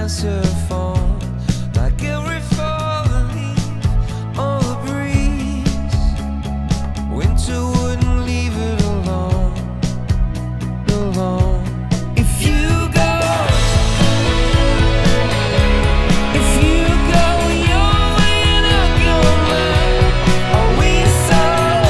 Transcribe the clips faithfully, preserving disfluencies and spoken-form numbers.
answer phone, like every falling leaf on the breeze. Winter wouldn't leave it alone, alone. If you go, if you go your way and I'll go mine, are we so,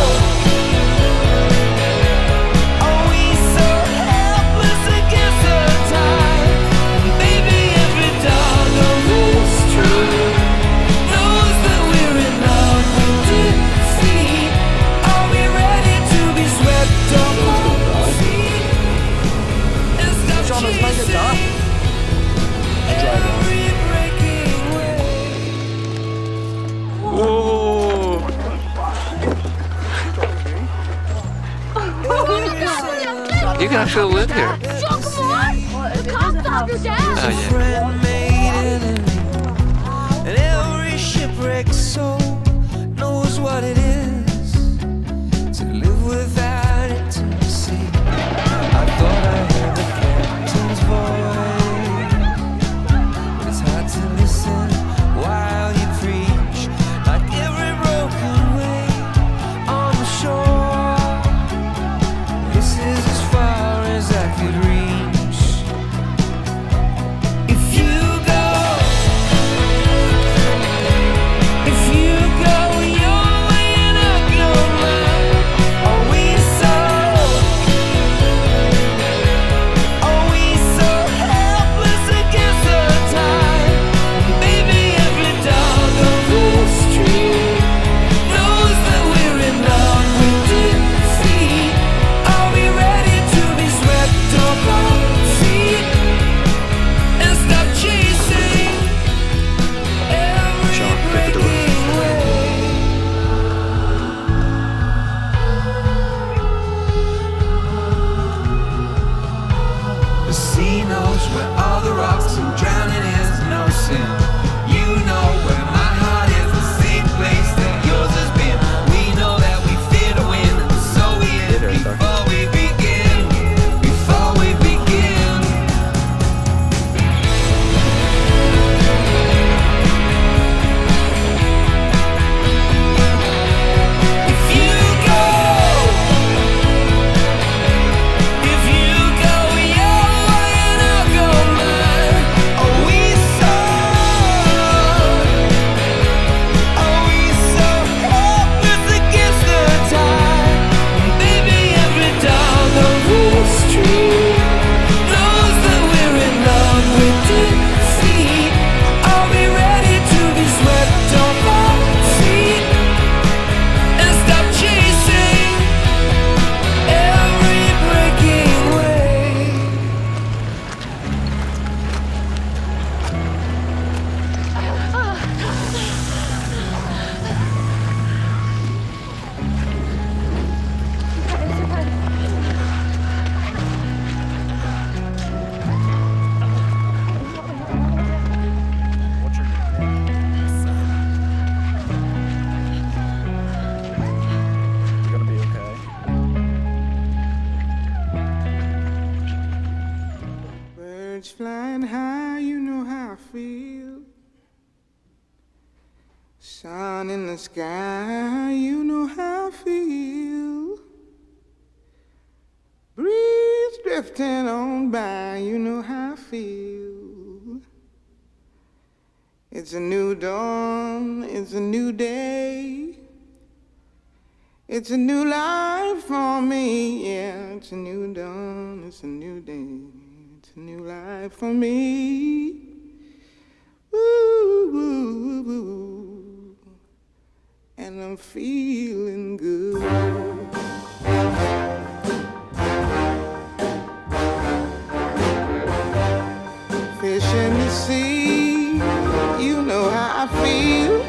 are we so helpless against the tide? Baby, every dog on the street knows that we're in love with defeat. Are we ready to be swept off our feet and stop chasing every breaking wave? Whoa! You can actually live here. John, come on! The cops have your dad! Oh, yeah. Friend made enemy, and every shipwrecked soul knows what it is to live without intimacy. I thought I heard the captain's voice, but it's hard to listen while you preach, like every broken wave on the shore. This is as far as I could reach. If you go, if you go your way and I'll go mine, are we so, are we so helpless against the tide? Baby, every dog on the street knows that we're in love with defeat. Are we ready to be swept off our feet and stop chasing every Sean, get the door. breaking wave? The sea knows where all the rocks and drowning is no sin. You know where my heart is, the same place that yours has been. We know that we fear to win, and so we end before we begin. Before we begin. If you go, if you go your way and I'll go mine, are we so, are we so helpless against the tide? Baby, every dog on the street knows that we're in love with defeat. Are we ready to be swept off our feet and stop chasing every breaking wave? You're gonna be okay. Birds flying high, you know how I feel. Sun in the sky, you know how I feel. Breeze drifting on by, you know how I feel. It's a new dawn, it's a new day. It's a new life for me, yeah. It's a new dawn, it's a new day. It's a new life for me. Woo, woo, woo. And I'm feeling good. Fish in the sea, you know how I feel.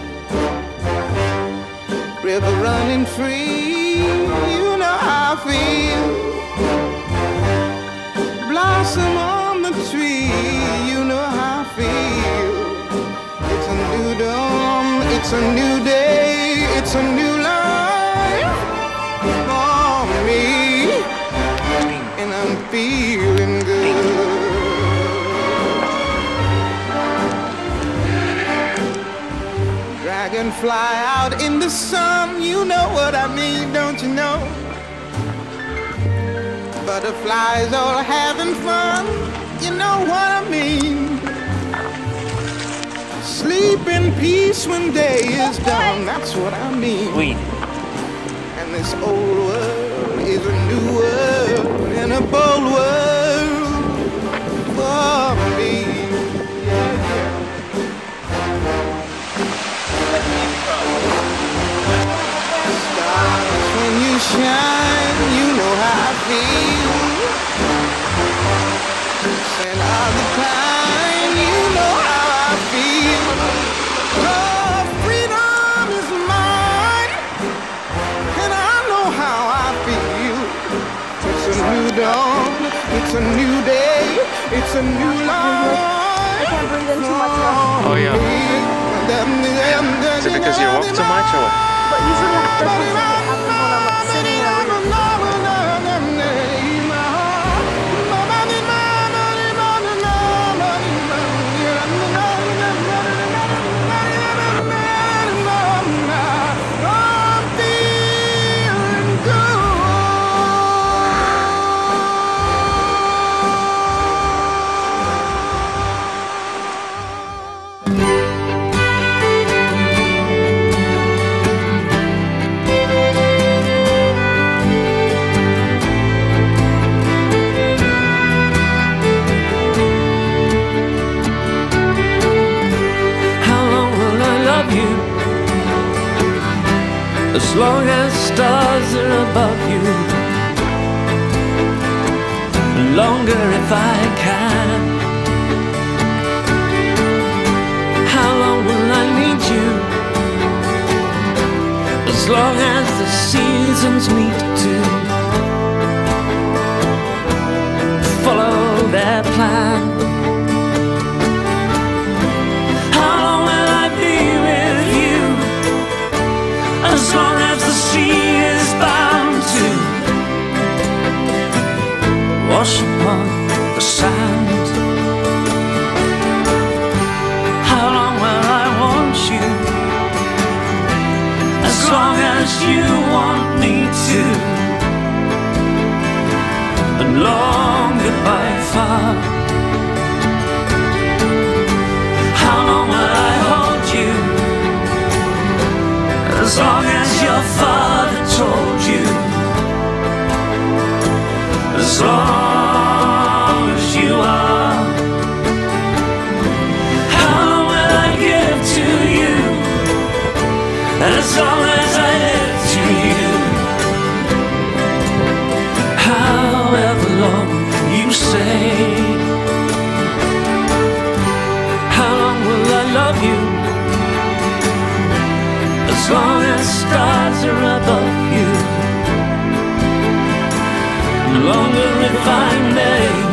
River running free, you know how I feel. Blossom on the tree, you know how I feel. It's a new dawn, it's a new day, it's a new life for me. And I'm feeling good. can fly out in the sun. You know what I mean, don't you know? Butterflies all having fun. You know what I mean? Sleep in peace when day is done. That's what I mean. Weed. And this old world is a new world and a bold world for me. Yeah, yeah. Stars, when you shine, you know how I feel. And all the time, you know how I feel. Oh, freedom is mine, and I know how I feel. It's a new dawn, it's a new day, it's a new life. I can't breathe in too much now. Oh yeah. Is it because you walk too much or what? But usually that's what happens when I'm like sitting there. As long as stars are above you, longer if I can. How long will I need you? As long as the seasons meet to follow their plan. How long will I be with you? As long as the sea is bound to wash upon the sand. How long will I want you? As long as you want me to. And longer by far. How long will I hold you? As long as your father told you. As long as you are. How long will I give to you? As long as I live to you. However long you say. How long will I love you? As long as stars are above you. No longer if I may.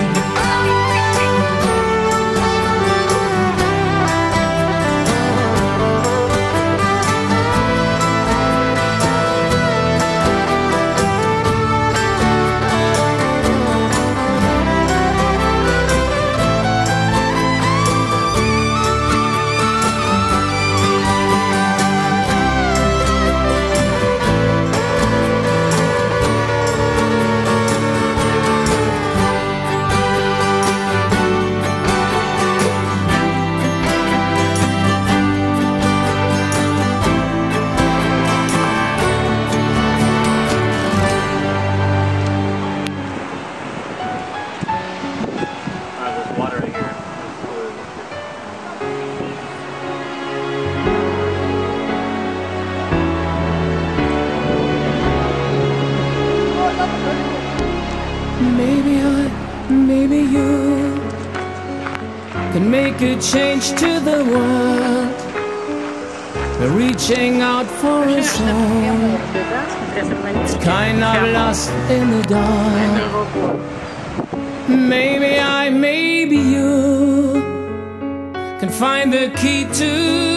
Maybe I, maybe you can make a change to the world. We're reaching out for us all. It's kind of lost in the dark. Maybe I, maybe you can find the key to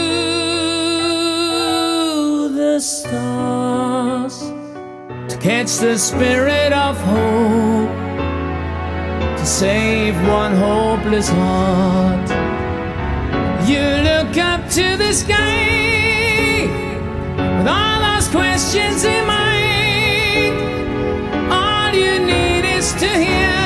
the stars, to catch the spirit of hope, to save one hopeless heart. You look up to the sky questions in mind. All you need is to hear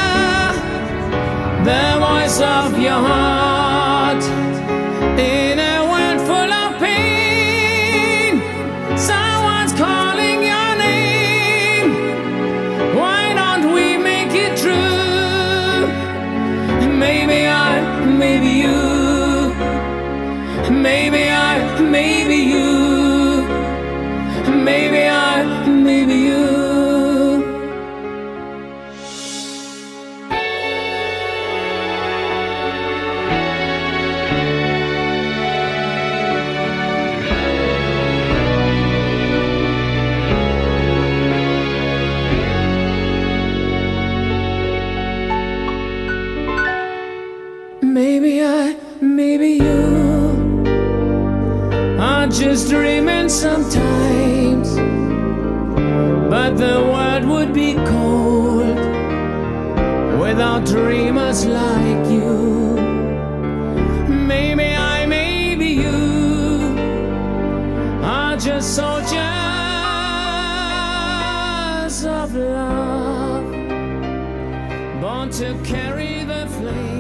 the voice of your heart. In a world full of pain, someone's calling your name. Why don't we make it true? Maybe I, maybe you. Maybe I, maybe you. Maybe I, maybe you. Maybe I, maybe you are just dreaming sometimes, but the world would be cold without dreamers like you. Maybe I, maybe you are just soldiers of love, born to carry the flame.